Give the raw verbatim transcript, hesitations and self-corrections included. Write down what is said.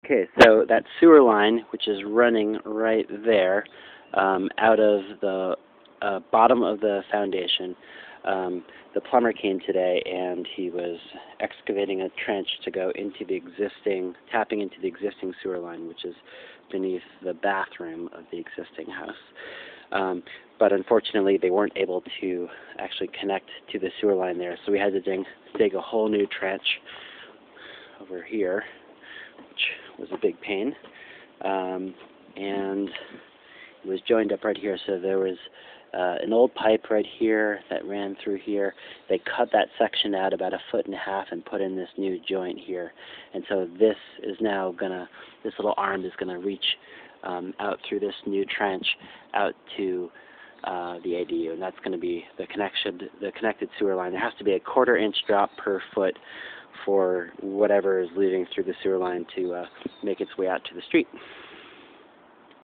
Okay, so that sewer line, which is running right there, um, out of the uh, bottom of the foundation, um, the plumber came today and he was excavating a trench to go into the existing, tapping into the existing sewer line, which is beneath the bathroom of the existing house. Um, but unfortunately, they weren't able to actually connect to the sewer line there, so we had to dig, dig a whole new trench over here, which was a big pain. Um, and it was joined up right here, so there was uh, an old pipe right here that ran through here. They cut that section out about a foot and a half and put in this new joint here. And so this is now gonna, this little arm is gonna reach um, out through this new trench out to uh, the A D U, and that's going to be the connection, the connected sewer line. There has to be a quarter inch drop per foot for whatever is leading through the sewer line to uh, make its way out to the street.